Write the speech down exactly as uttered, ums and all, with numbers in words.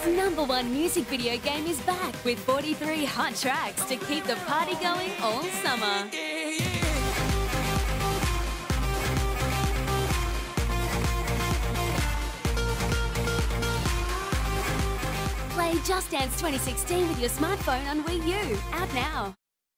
World's number one music video game is back with forty-three hot tracks to keep the party going all summer. Play Just Dance twenty sixteen with your smartphone on Wii U. Out now.